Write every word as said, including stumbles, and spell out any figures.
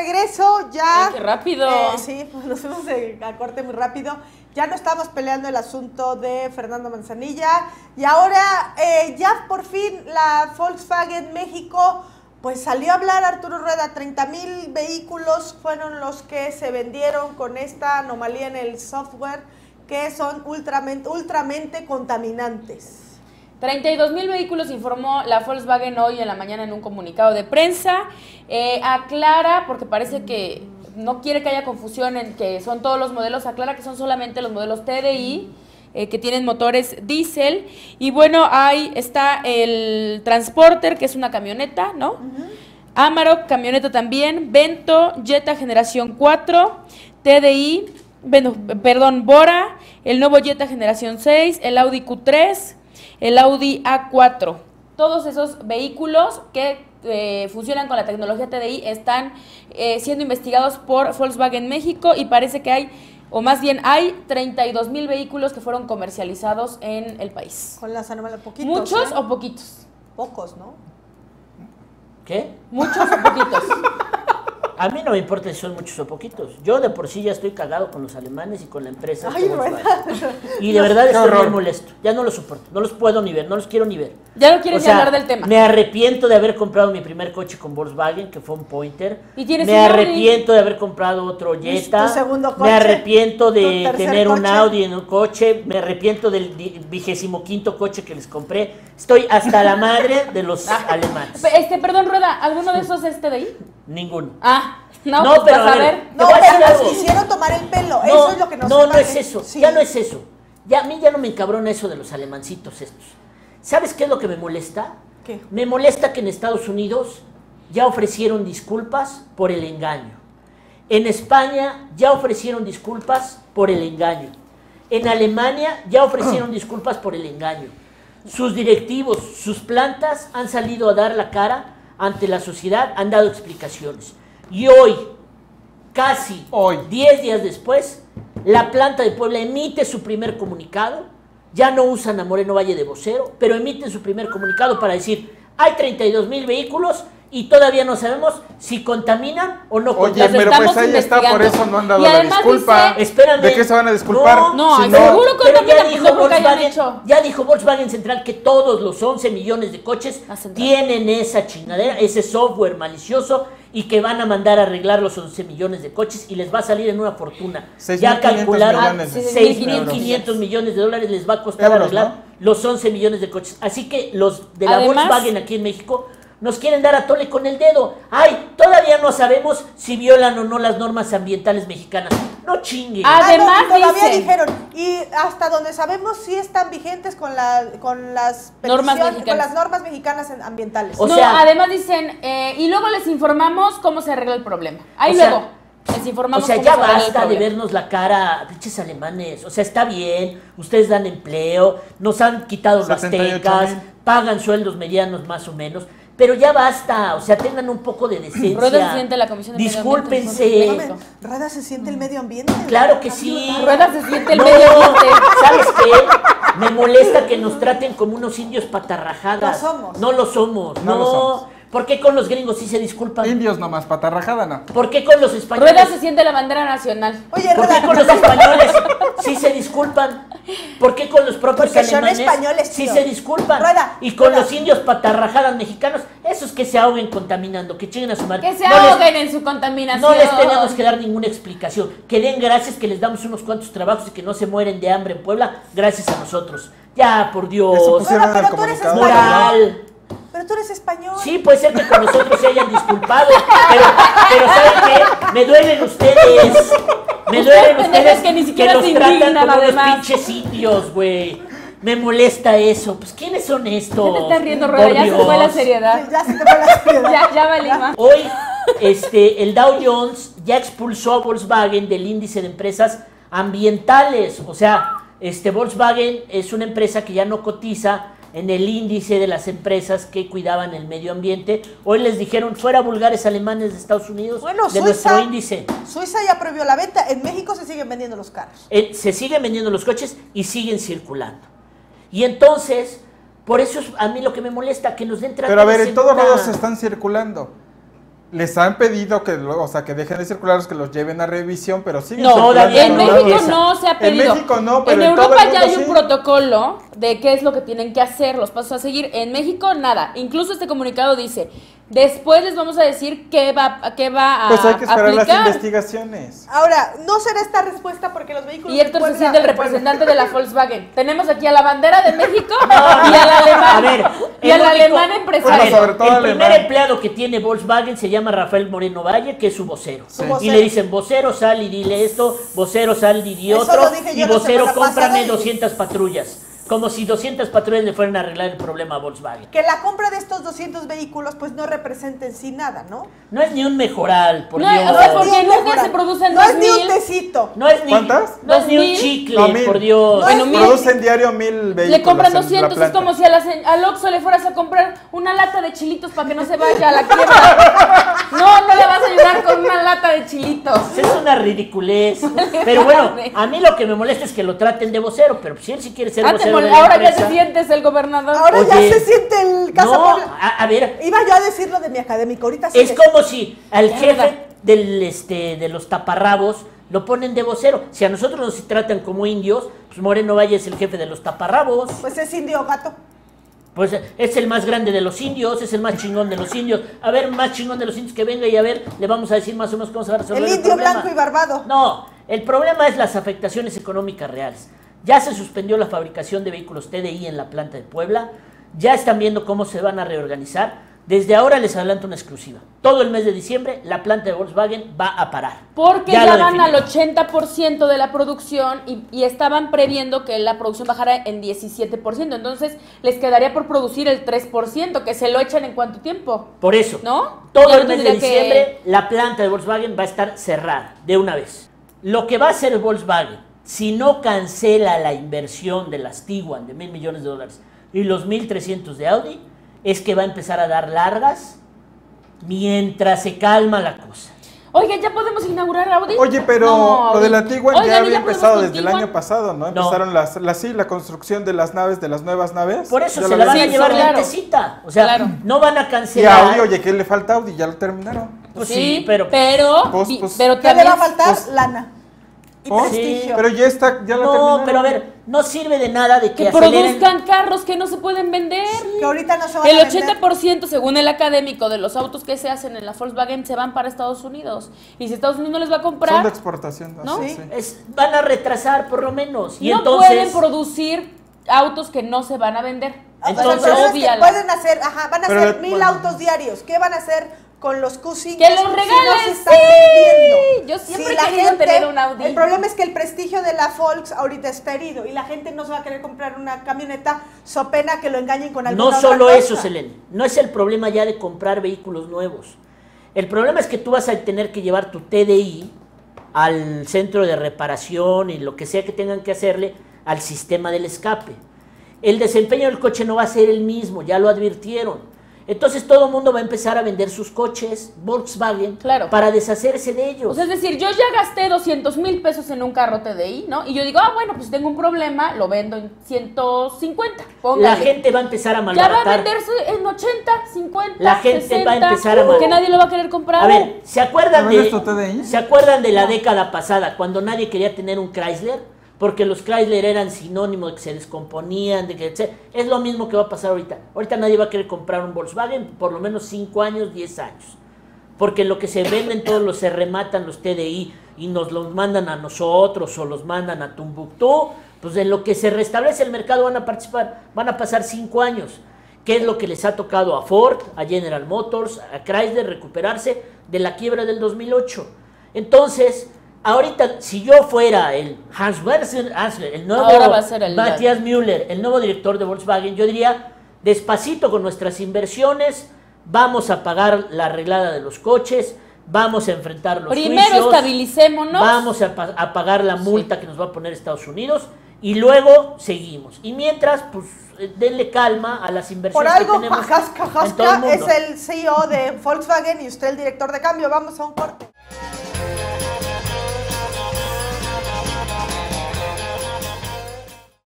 regreso, ya... Ay, ¡qué rápido! Eh, sí, pues nos fuimos de, a corte muy rápido. Ya no estamos peleando el asunto de Fernando Manzanilla. Y ahora, eh, ya por fin, la Volkswagen México, pues salió a hablar Arturo Rueda. treinta mil vehículos fueron los que se vendieron con esta anomalía en el software, que son ultramente, ultramente contaminantes. treinta y dos mil vehículos, informó la Volkswagen hoy en la mañana en un comunicado de prensa. Eh, aclara, porque parece que no quiere que haya confusión en que son todos los modelos, aclara que son solamente los modelos T D I, eh, que tienen motores diésel. Y bueno, ahí está el Transporter, que es una camioneta, ¿no? Uh-huh. Amarok, camioneta también. Vento, Jetta generación cuatro, T D I, bueno, perdón, Bora, el nuevo Jetta generación seis, el Audi Q tres, el Audi A cuatro. Todos esos vehículos que eh, funcionan con la tecnología T D I están eh, siendo investigados por Volkswagen México, y parece que hay, o más bien hay, treinta y dos mil vehículos que fueron comercializados en el país. Con las animales, poquitos. ¿Muchos ¿eh? o poquitos? Pocos, ¿no? ¿Qué? ¿Muchos o poquitos? A mí no me importa si son muchos o poquitos. Yo de por sí ya estoy cagado con los alemanes y con la empresa. Ay, y de verdad estoy muy molesto. Ya no los soporto. No los puedo ni ver. No los quiero ni ver. Ya no quieres o sea, ni hablar del tema. Me arrepiento de haber comprado mi primer coche con Volkswagen, que fue un Pointer. ¿Y tienes me arrepiento de haber comprado otro Jetta. ¿Tu segundo coche? Me arrepiento de tener coche? un Audi en un coche. Me arrepiento del vigésimo quinto coche que les compré. Estoy hasta la madre de los alemanes. Este, perdón, Rueda, ¿alguno de esos es T D I? Ninguno. Ah, no, no pues pero vas a ver, no, pero nos quisieron tomar el pelo, no, eso es lo que nos No, no es parece. eso, Sí. ya no es eso. Ya, a mí ya no me encabrona eso de los alemancitos estos. ¿Sabes qué es lo que me molesta? ¿Qué? Me molesta que en Estados Unidos ya ofrecieron disculpas por el engaño. En España ya ofrecieron disculpas por el engaño. En Alemania ya ofrecieron disculpas por el engaño. Sus directivos, sus plantas han salido a dar la cara ante la sociedad, han dado explicaciones. Y hoy, casi hoy, diez días después, la planta de Puebla emite su primer comunicado. Ya no usan a Moreno Valle de vocero, pero emiten su primer comunicado para decir: hay treinta y dos mil vehículos y todavía no sabemos si contaminan o no contaminan. Oye, pero pues ahí está, por eso no han dado la disculpa. Dice, espérame, ¿de qué se van a disculpar? No, no, si seguro no, pero ya dijo, no Volkswagen, ya dijo Volkswagen Central que todos los once millones de coches tienen esa chingadera, ese software malicioso, y que van a mandar a arreglar los once millones de coches y les va a salir en una fortuna. Ya calcularon seis mil quinientos millones de dólares les va a costar euros, arreglar, ¿no?, los once millones de coches. Así que los de la Además, Volkswagen aquí en México nos quieren dar a tole con el dedo. Ay, todavía no sabemos si violan o no las normas ambientales mexicanas. No chingue. Además, ah, no, todavía dicen, dijeron, y hasta donde sabemos sí están vigentes con la con las normas mexicanas. con las normas mexicanas ambientales. O no, sea, además dicen, eh, y luego les informamos cómo se arregla el problema. Ahí luego sea, les informamos. O sea, cómo ya se basta de vernos la cara, pinches alemanes. O sea, está bien, ustedes dan empleo, nos han quitado las tecas, pagan sueldos medianos más o menos. Pero ya basta, o sea, tengan un poco de decencia. Rueda se siente la Comisión de Discúlpense. Medio ambiente. Rueda se siente el medio ambiente. Claro que sí. Rueda se siente el no, medio ambiente. ¿Sabes qué? Me molesta que nos traten como unos indios patarrajadas. No somos. No lo somos. No, no lo somos. ¿Por qué con los gringos sí se disculpan? Indios nomás, patarrajada no. ¿Por qué con los españoles? Rueda se siente la bandera nacional. Oye, ¿por qué con los españoles sí se disculpan? ¿Por qué con los propios Porque alemanes son españoles, sí tío. se disculpan? Rueda, y con Rueda. los indios patarrajadas mexicanos, esos que se ahoguen contaminando, que chinguen a su madre. Que se no ahoguen les, en su contaminación. No les tenemos que dar ninguna explicación. Que den gracias que les damos unos cuantos trabajos y que no se mueren de hambre en Puebla gracias a nosotros. Ya, por Dios. Rueda, pero tú eres español. Moral. Pero tú eres español. Sí, puede ser que con nosotros se hayan disculpado, pero, pero ¿saben qué? Me duelen ustedes. Me duelen ustedes que, ni siquiera que los se tratan indignan, como unos además. pinches indios, güey. Me molesta eso. Pues, ¿quiénes son estos? Ya te estás riendo, Rueda, ya Dios. se fue la seriedad. Ya se te fue la seriedad. Ya, ya vale más. Hoy, este, el Dow Jones ya expulsó a Volkswagen del índice de empresas ambientales. O sea, este, Volkswagen es una empresa que ya no cotiza en el índice de las empresas que cuidaban el medio ambiente. Hoy les dijeron fuera vulgares alemanes de Estados Unidos, bueno, de Suiza, nuestro índice. Suiza ya prohibió la venta, en México se siguen vendiendo los carros. Eh, se siguen vendiendo los coches y siguen circulando. Y entonces, por eso es a mí lo que me molesta, que nos den trato Pero a ver, de en todos segunda. lados se están circulando. Les han pedido que, lo- o sea, que dejen de circular, que los lleven a revisión, pero siguen No, circulando. en no, México esa. no se ha pedido. En México no, pero en en todo Europa el ya mundo hay un sí. protocolo de qué es lo que tienen que hacer, los pasos a seguir. En México nada. Incluso este comunicado dice, después les vamos a decir qué va, qué va a Pues hay que esperar las aplicar. investigaciones. Ahora, no será esta respuesta porque los vehículos... Y Héctor de se Puebla- siente el representante de la Volkswagen. Tenemos aquí a la bandera de México y al alemán. A ver, y al el único- alemán a empresario. ver, sobre todo el alemán. primer empleado que tiene Volkswagen se llama Rafael Moreno Valle, que es su vocero. Su Y vocero. le dicen, vocero, sal y dile esto, vocero, sal y di Eso otro, lo dije yo y la vocero, semana pasada cómprame y- doscientas patrullas. Como si doscientas patrullas le fueran a arreglar el problema a Volkswagen. Que la compra de estos doscientos vehículos pues no representa en sí nada, ¿no? No es ni un mejoral, por No, Dios. o sea, es porque ni un nunca mejora. se producen No es ni dos un mil. tecito. No es ni, ¿Cuántas? No es ni un Dos mil. chicle, No, mil. por Dios. No Bueno, es- mil. Producen diario mil vehículos. Le compran en la doscientos, es planta. como si a la se- al Oxxo le fueras a comprar una lata de chilitos para que no se vaya a la quiebra. No, no le vas a ayudar con una lata de chilitos. Es una ridiculez. Pero bueno, a mí lo que me molesta es que lo traten de vocero, pero si él sí quiere ser Ah, te vocero mol- de la ahora ya empresa, te sientes el gobernador. Ahora Oye, ya se siente el Casa no, Puebla. a, a ver, Iba yo a decir lo de mi académico, ahorita sí. es les- como si al Es jefe verdad. del este de los taparrabos lo ponen de vocero. Si a nosotros nos tratan como indios, pues Moreno Valle es el jefe de los taparrabos. Pues es indio gato. Pues es el más grande de los indios, es el más chingón de los indios. A ver, más chingón de los indios que venga y a ver, le vamos a decir más o menos cómo se va a resolver El el, indio problema. blanco y barbado. No, el problema es las afectaciones económicas reales. Ya se suspendió la fabricación de vehículos T D I en la planta de Puebla. Ya están viendo cómo se van a reorganizar. Desde ahora les adelanto una exclusiva. Todo el mes de diciembre la planta de Volkswagen va a parar. Porque Ya ya, lo van al definieron. ochenta por ciento de la producción y, y estaban previendo que la producción bajara en diecisiete por ciento. Entonces les quedaría por producir el tres por ciento, que se lo echan en cuánto tiempo. Por eso, ¿No? todo Ya el no mes de tendría que- diciembre la planta de Volkswagen va a estar cerrada de una vez. Lo que va a hacer Volkswagen, si no cancela la inversión de las Tiguan de mil millones de dólares y los mil trescientos de Audi, es que va a empezar a dar largas mientras se calma la cosa. Oiga, ¿ya podemos inaugurar Audi? Oye, pero No, lo de la Audi. Tiguan Oigan, ya ¿y había podemos empezado con desde el Tiguan? año pasado, ¿no? Empezaron las, las, sí, la construcción de las naves, de las nuevas naves. Por eso Ya se lo la van había a Sí, llevar claro. lentecita. O sea, Claro. no van a Y a cancelar. Audi, oye, ¿qué le falta a Audi? Ya lo terminaron. Pues Sí, sí, pero... pero, Pues, vi- pues, pero ¿Qué le también va a faltar? pues- Lana. Y ¿Oh? prestigio. Pero ya está, ya la No, terminaron. pero a ver, no sirve de nada de que, que aceleren. produzcan carros que no se pueden vender. Que ahorita no se van El a vender. ochenta por ciento, según el académico, de los autos que se hacen en la Volkswagen se van para Estados Unidos. Y si Estados Unidos no les va a Son de comprar, exportación. ¿No? Sí, Sí. sí. Es- van a retrasar por lo menos. Y no entonces, pueden producir autos que no se van a vender. Ah, Entonces, pero el problema es que obvíala. pueden hacer, ajá, van a Pero hacer le- mil bueno. autos diarios. ¿Qué van a hacer con los Q cinco? ¡Que los si no regalen! se están ¡Sí! vendiendo? Yo siempre Si he la querido tener un Audi. El problema es que el prestigio de la Volks ahorita está herido y la gente no se va a querer comprar una camioneta, so pena que lo engañen con alguna no otra solo cosa. eso, Selene. No es el problema ya de comprar vehículos nuevos. El problema es que tú vas a tener que llevar tu T D I al centro de reparación y lo que sea que tengan que hacerle al sistema del escape. El desempeño del coche no va a ser el mismo, ya lo advirtieron. Entonces todo el mundo va a empezar a vender sus coches Volkswagen Claro. para deshacerse de ellos. O sea, es decir, yo ya gasté doscientos mil pesos en un carro T D I, ¿no? Y yo digo, ah, bueno, pues tengo un problema, lo vendo en ciento cincuenta. La Póngale. gente va a empezar a ya va a malbaratar. venderse en ochenta, cincuenta, La gente sesenta, va a empezar a mal- que nadie lo va a querer comprar. A ver, ¿se acuerdan ¿No de, vendes tu T D I? ¿se acuerdan de la década pasada cuando nadie quería tener un Chrysler? Porque los Chrysler eran sinónimo de que se descomponían, de que etcétera. Es lo mismo que va a pasar ahorita. Ahorita nadie va a querer comprar un Volkswagen por lo menos cinco años, diez años. Porque lo que se venden todos los se rematan los T D I y nos los mandan a nosotros o los mandan a Tumbuctú. Pues en lo que se restablece el mercado van a participar, van a pasar cinco años. ¿Qué es lo que les ha tocado a Ford, a General Motors, a Chrysler recuperarse de la quiebra del dos mil ocho? Entonces, ahorita, si yo fuera el Hans Werner Ansler, el nuevo Ahora va a ser el- Matthias Müller, el nuevo director de Volkswagen, yo diría, despacito con nuestras inversiones, vamos a pagar la arreglada de los coches, vamos a enfrentar los Primero juicios, estabilicémonos. vamos a, pa- a pagar la multa que nos va a poner Estados Unidos y luego seguimos. Y mientras, pues, eh, denle calma a las Por inversiones algo, que tenemos Jasca en todo el Jasca es mundo. el C E O de Volkswagen y usted el director de cambio. Vamos a un corte.